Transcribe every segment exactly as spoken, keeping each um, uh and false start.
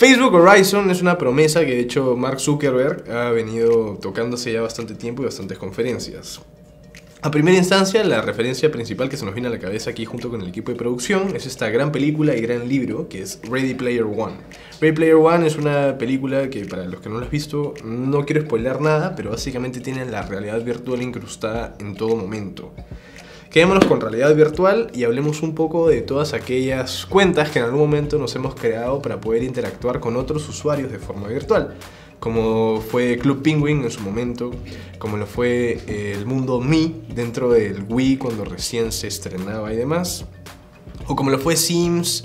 Facebook Horizon es una promesa que de hecho Mark Zuckerberg ha venido tocándose ya bastante tiempo y bastantes conferencias. A primera instancia, la referencia principal que se nos viene a la cabeza aquí junto con el equipo de producción es esta gran película y gran libro que es Ready Player One. Ready Player One es una película que, para los que no lo has visto, no quiero spoiler nada, pero básicamente tiene la realidad virtual incrustada en todo momento. Quedémonos con realidad virtual y hablemos un poco de todas aquellas cuentas que en algún momento nos hemos creado para poder interactuar con otros usuarios de forma virtual, como fue Club Penguin en su momento, como lo fue el mundo Me dentro del Wii cuando recién se estrenaba y demás, o como lo fue Sims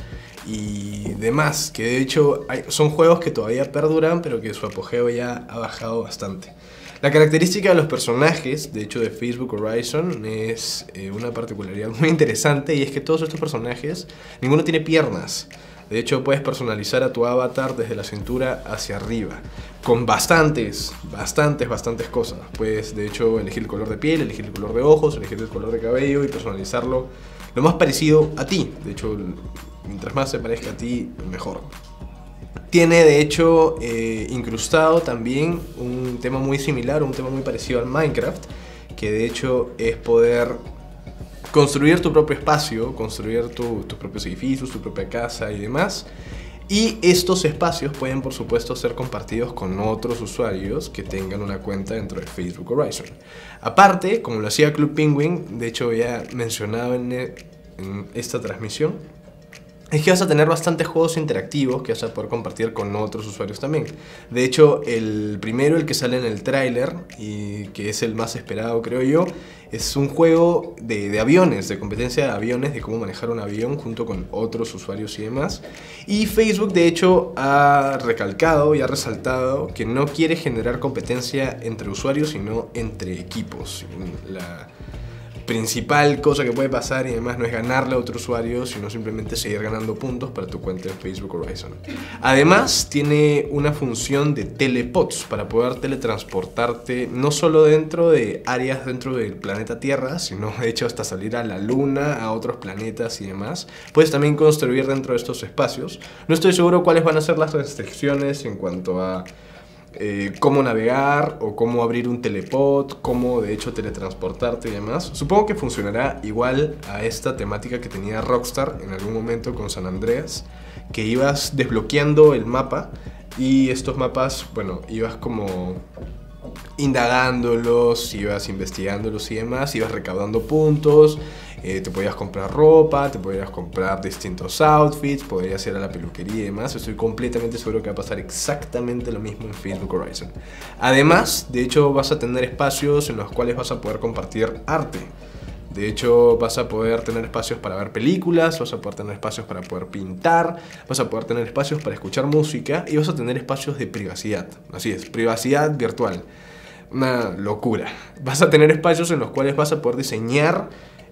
y demás, que de hecho hay, son juegos que todavía perduran, pero que su apogeo ya ha bajado bastante. La característica de los personajes, de hecho de Facebook Horizon, es eh, una particularidad muy interesante, y es que todos estos personajes, ninguno tiene piernas. De hecho puedes personalizar a tu avatar desde la cintura hacia arriba, con bastantes, bastantes, bastantes cosas. Puedes de hecho elegir el color de piel, elegir el color de ojos, elegir el color de cabello y personalizarlo lo más parecido a ti. De hecho, mientras más se parezca a ti, mejor. Tiene de hecho eh, incrustado también un tema muy similar, un tema muy parecido al Minecraft, que de hecho es poder construir tu propio espacio, construir tu, tus propios edificios, tu propia casa y demás. Y estos espacios pueden por supuesto ser compartidos con otros usuarios que tengan una cuenta dentro de Facebook Horizon. Aparte, como lo hacía Club Penguin, de hecho ya mencionaba en, en esta transmisión, es que vas a tener bastantes juegos interactivos que vas a poder compartir con otros usuarios también. De hecho, el primero, el que sale en el tráiler y que es el más esperado creo yo, es un juego de, de aviones, de competencia de aviones, de cómo manejar un avión junto con otros usuarios y demás. Y Facebook de hecho ha recalcado y ha resaltado que no quiere generar competencia entre usuarios, sino entre equipos. La principal cosa que puede pasar y además no es ganarle a otro usuario, sino simplemente seguir ganando puntos para tu cuenta en Facebook Horizon. Además tiene una función de telepods para poder teletransportarte no solo dentro de áreas dentro del planeta Tierra, sino de hecho hasta salir a la Luna, a otros planetas y demás. Puedes también construir dentro de estos espacios. No estoy seguro cuáles van a ser las restricciones en cuanto a Eh, cómo navegar o cómo abrir un telepod, cómo de hecho teletransportarte y demás. Supongo que funcionará igual a esta temática que tenía Rockstar en algún momento con San Andreas, que ibas desbloqueando el mapa y estos mapas, bueno, ibas como indagándolos, ibas investigándolos y demás, ibas recaudando puntos. Eh, te podías comprar ropa, te podías comprar distintos outfits, podrías ir a la peluquería y demás. Estoy completamente seguro que va a pasar exactamente lo mismo en Facebook Horizon. Además, de hecho, vas a tener espacios en los cuales vas a poder compartir arte. De hecho, vas a poder tener espacios para ver películas, vas a poder tener espacios para poder pintar, vas a poder tener espacios para escuchar música y vas a tener espacios de privacidad. Así es, privacidad virtual. Una locura. Vas a tener espacios en los cuales vas a poder diseñar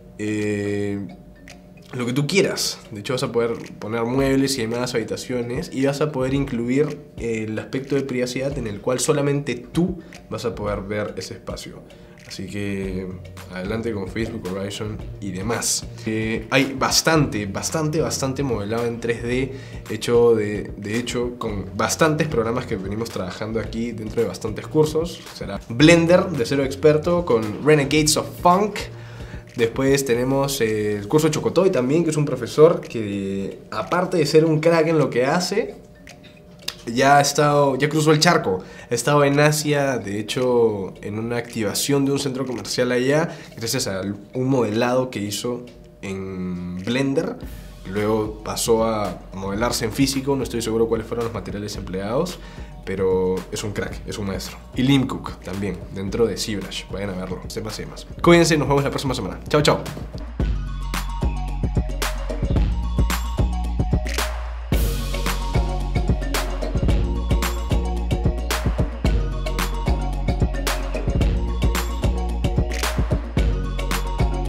Eh, lo que tú quieras. De hecho vas a poder poner muebles y demás, habitaciones, y vas a poder incluir el aspecto de privacidad en el cual solamente tú vas a poder ver ese espacio. Así que adelante con Facebook Horizon y demás. Eh, hay bastante, bastante, bastante modelado en tres D, hecho de, de hecho con bastantes programas que venimos trabajando aquí dentro de bastantes cursos. Será Blender de cero experto con Renegades of Funk. Después tenemos el curso de Chocotoy también, que es un profesor que, aparte de ser un crack en lo que hace, ya ha estado, ya cruzó el charco. Ha estado en Asia, de hecho, en una activación de un centro comercial allá, gracias a un modelado que hizo en Blender. Luego pasó a modelarse en físico, no estoy seguro cuáles fueron los materiales empleados, pero es un crack, es un maestro. Y Lim Cook también, dentro de ZBrush, vayan a verlo, sepas y más. Cuídense y nos vemos la próxima semana. Chao, chao.